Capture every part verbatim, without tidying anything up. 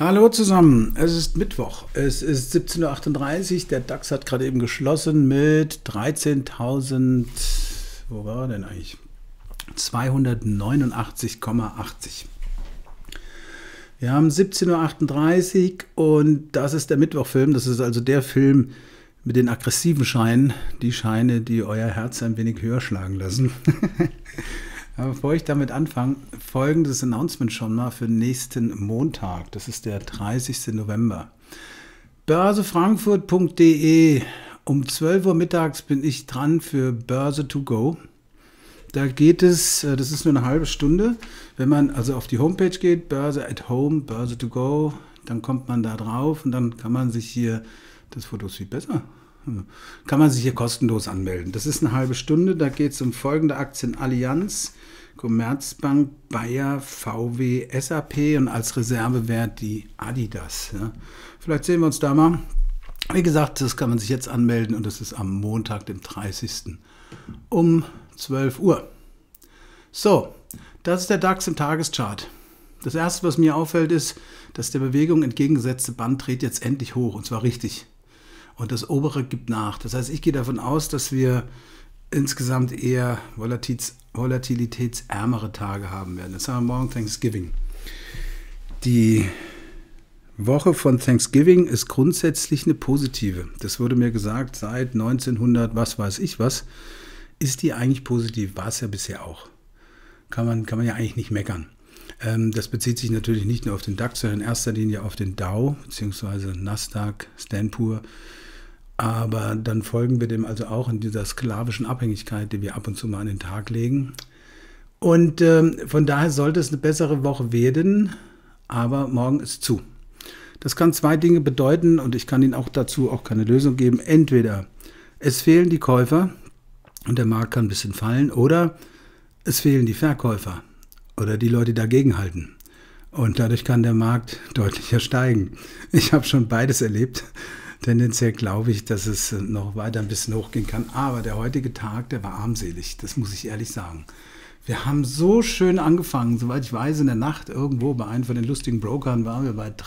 Hallo zusammen, es ist Mittwoch, es ist siebzehn Uhr achtunddreißig, der DAX hat gerade eben geschlossen mit dreizehntausend, wo war er denn eigentlich? zweihundertneunundachtzig Komma achtzig. Wir haben siebzehn Uhr achtunddreißig und das ist der Mittwochfilm, das ist also der Film mit den aggressiven Scheinen, die Scheine, die euer Herz ein wenig höher schlagen lassen. Aber bevor ich damit anfange, folgendes Announcement schon mal für nächsten Montag. Das ist der dreißigsten November. börsefrankfurt punkt de. Um zwölf Uhr mittags bin ich dran für Börse to go. Da geht es, das ist nur eine halbe Stunde. Wenn man also auf die Homepage geht, Börse at Home, Börse to go, dann kommt man da drauf und dann kann man sich hier, das Foto ist viel besser, kann man sich hier kostenlos anmelden. Das ist eine halbe Stunde, da geht es um folgende Aktien: Allianz, Commerzbank, Bayer, V W, S A P und als Reservewert die Adidas. Ja. Vielleicht sehen wir uns da mal. Wie gesagt, das kann man sich jetzt anmelden und das ist am Montag, dem dreißigsten um zwölf Uhr. So, das ist der DAX im Tageschart. Das erste, was mir auffällt, ist, dass der Bewegung entgegengesetzte Band dreht jetzt endlich hoch und zwar richtig. Und das obere gibt nach. Das heißt, ich gehe davon aus, dass wir insgesamt eher volatilitäts volatilitätsärmere Tage haben werden. Jetzt haben wir morgen Thanksgiving. Die Woche von Thanksgiving ist grundsätzlich eine positive. Das wurde mir gesagt, seit neunzehnhundert, was weiß ich was, ist die eigentlich positiv. War es ja bisher auch. Kann man, kann man ja eigentlich nicht meckern. Ähm, das bezieht sich natürlich nicht nur auf den DAX, sondern in erster Linie auf den Dow, beziehungsweise Nasdaq, Standard and Poor's. Aber dann folgen wir dem also auch in dieser sklavischen Abhängigkeit, die wir ab und zu mal an den Tag legen. Und ähm, von daher sollte es eine bessere Woche werden, aber morgen ist zu. Das kann zwei Dinge bedeuten und ich kann Ihnen auch dazu auch keine Lösung geben. Entweder es fehlen die Käufer und der Markt kann ein bisschen fallen, oder es fehlen die Verkäufer oder die Leute, die dagegen halten. Und dadurch kann der Markt deutlicher steigen. Ich habe schon beides erlebt. Tendenziell glaube ich, dass es noch weiter ein bisschen hochgehen kann. Aber der heutige Tag, der war armselig. Das muss ich ehrlich sagen. Wir haben so schön angefangen. Soweit ich weiß, in der Nacht irgendwo bei einem von den lustigen Brokern waren wir bei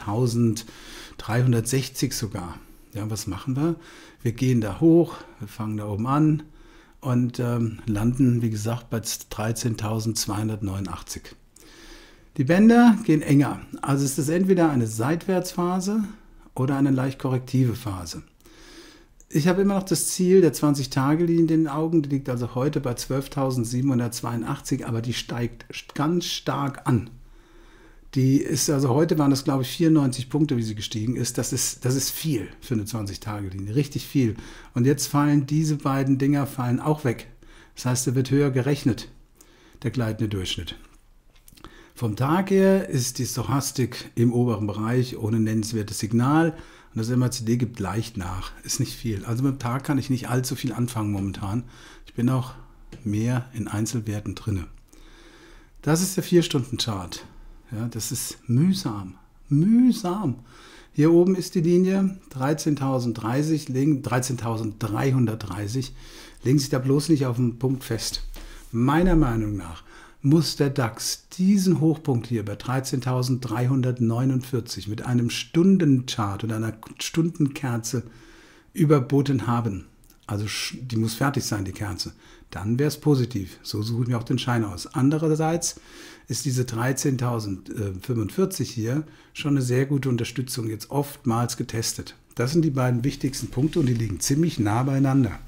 dreizehntausenddreihundertsechzig sogar. Ja, was machen wir? Wir gehen da hoch, wir fangen da oben an und ähm, landen, wie gesagt, bei dreizehntausendzweihundertneunundachtzig. Die Bänder gehen enger. Also ist es entweder eine Seitwärtsphase oder eine leicht korrektive Phase. Ich habe immer noch das Ziel der zwanzig-Tage-Linie in den Augen, die liegt also heute bei zwölftausendsiebenhundertzweiundachtzig, aber die steigt ganz stark an. Die ist, also heute waren das, glaube ich, vierundneunzig Punkte, wie sie gestiegen ist. Das ist, das ist viel für eine zwanzig-Tage-Linie, richtig viel. Und jetzt fallen diese beiden Dinger fallen auch weg. Das heißt, er wird höher gerechnet, der gleitende Durchschnitt. Vom Tag her ist die Stochastik im oberen Bereich ohne nennenswertes Signal und das M A C D gibt leicht nach, ist nicht viel. Also mit dem Tag kann ich nicht allzu viel anfangen momentan. Ich bin auch mehr in Einzelwerten drin. Das ist der vier Stunden Chart. Ja, das ist mühsam, mühsam. Hier oben ist die Linie dreizehntausenddreißig, dreizehntausenddreihundertdreißig. Legen Sie sich da bloß nicht auf den Punkt fest. Meiner Meinung nach muss der DAX diesen Hochpunkt hier bei dreizehntausenddreihundertneunundvierzig mit einem Stundenchart oder einer Stundenkerze überboten haben. Also die muss fertig sein, die Kerze. Dann wäre es positiv. So suche ich mir auch den Schein aus. Andererseits ist diese dreizehntausendfünfundvierzig hier schon eine sehr gute Unterstützung, jetzt oftmals getestet. Das sind die beiden wichtigsten Punkte und die liegen ziemlich nah beieinander.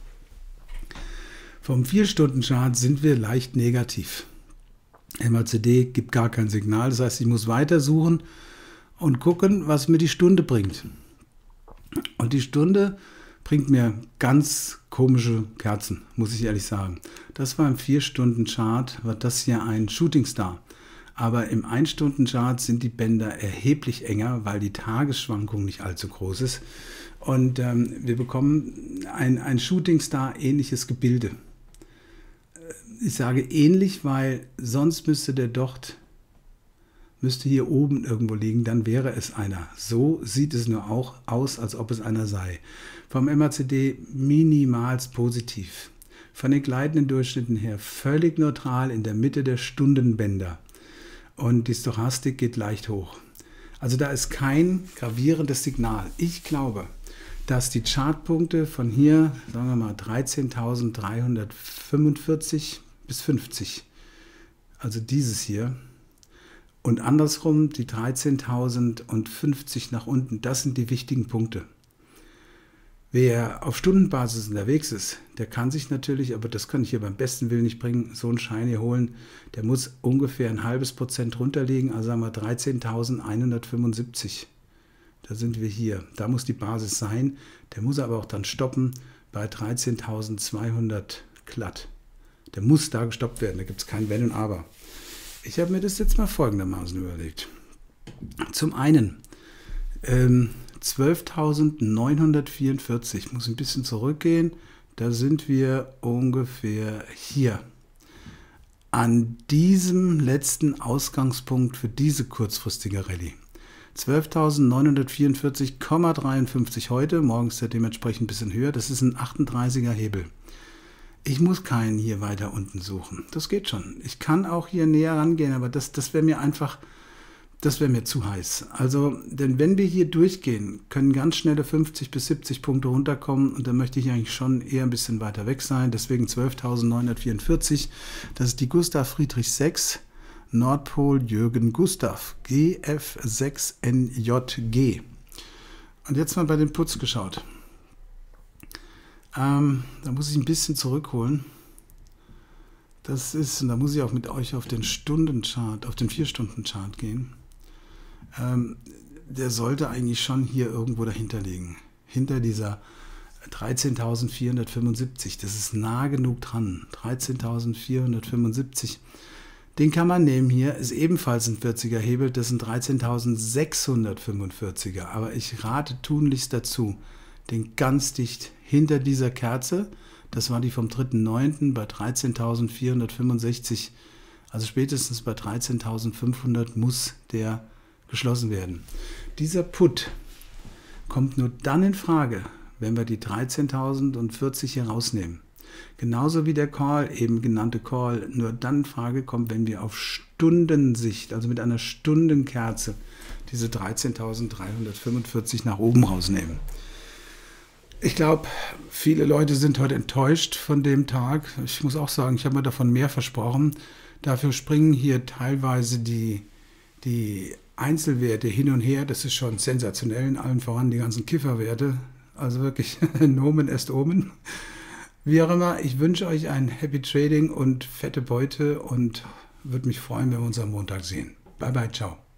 Vom vier Stunden Chart sind wir leicht negativ. M A C D gibt gar kein Signal, das heißt, ich muss weiter suchen und gucken, was mir die Stunde bringt. Und die Stunde bringt mir ganz komische Kerzen, muss ich ehrlich sagen. Das war im vier Stunden Chart, war das hier ein Shooting Star. Aber im ein Stunden Chart sind die Bänder erheblich enger, weil die Tagesschwankung nicht allzu groß ist. Und ähm, wir bekommen ein, ein Shooting Star ähnliches Gebilde. Ich sage ähnlich, weil sonst müsste der Docht, müsste hier oben irgendwo liegen, dann wäre es einer. So sieht es nur auch aus, als ob es einer sei. Vom M A C D minimals positiv. Von den gleitenden Durchschnitten her völlig neutral in der Mitte der Stundenbänder. Und die Stochastik geht leicht hoch. Also da ist kein gravierendes Signal. Ich glaube, dass die Chartpunkte von hier, sagen wir mal, dreizehntausenddreihundertfünfundvierzig bis fünfzig, also dieses hier, und andersrum die dreizehntausendfünfzig nach unten, das sind die wichtigen Punkte. Wer auf Stundenbasis unterwegs ist, der kann sich natürlich, aber das kann ich hier beim besten Willen nicht bringen, so einen Schein hier holen. Der muss ungefähr ein halbes Prozent runterliegen, also sagen wir dreizehntausendeinhundertfünfundsiebzig. Da sind wir hier. Da muss die Basis sein. Der muss aber auch dann stoppen bei dreizehntausendzweihundert glatt. Der muss da gestoppt werden. Da gibt es kein Wenn und Aber. Ich habe mir das jetzt mal folgendermaßen überlegt. Zum einen ähm, zwölftausendneunhundertvierundvierzig. Ich muss ein bisschen zurückgehen. Da sind wir ungefähr hier. An diesem letzten Ausgangspunkt für diese kurzfristige Rallye. zwölftausendneunhundertvierundvierzig Komma dreiundfünfzig heute. Morgen ist er dementsprechend ein bisschen höher. Das ist ein achtunddreißiger Hebel. Ich muss keinen hier weiter unten suchen. Das geht schon. Ich kann auch hier näher rangehen, aber das, das wäre mir einfach... Das wäre mir zu heiß. Also, denn wenn wir hier durchgehen, können ganz schnelle fünfzig bis siebzig Punkte runterkommen und dann möchte ich eigentlich schon eher ein bisschen weiter weg sein. Deswegen zwölftausendneunhundertvierundvierzig. Das ist die Gustav Friedrich sechs, Nordpol Jürgen Gustav, G F sechs N J G. Und jetzt mal bei dem Putz geschaut. Ähm, da muss ich ein bisschen zurückholen. Das ist, und da muss ich auch mit euch auf den Stundenchart, auf den vier Stunden Chart gehen. Ähm, der sollte eigentlich schon hier irgendwo dahinter liegen. Hinter dieser dreizehntausendvierhundertfünfundsiebzig. Das ist nah genug dran. dreizehntausendvierhundertfünfundsiebzig. Den kann man nehmen hier. Ist ebenfalls ein vierziger Hebel. Das sind dreizehntausendsechshundertfünfundvierziger. Aber ich rate tunlichst dazu, den ganz dicht hinter dieser Kerze. Das war die vom dritten neunten bei dreizehntausendvierhundertfünfundsechzig. Also spätestens bei dreizehntausendfünfhundert muss der geschlossen werden. Dieser Put kommt nur dann in Frage, wenn wir die dreizehntausendvierzig hier rausnehmen. Genauso wie der Call, eben genannte Call, nur dann in Frage kommt, wenn wir auf Stundensicht, also mit einer Stundenkerze, diese dreizehntausenddreihundertfünfundvierzig nach oben rausnehmen. Ich glaube, viele Leute sind heute enttäuscht von dem Tag. Ich muss auch sagen, ich habe mir davon mehr versprochen. Dafür springen hier teilweise die, die Einzelwerte hin und her. Das ist schon sensationell, in allen voran die ganzen Kifferwerte. Also wirklich Nomen est Omen. Wie auch immer, ich wünsche euch ein Happy Trading und fette Beute und würde mich freuen, wenn wir uns am Montag sehen. Bye bye, ciao.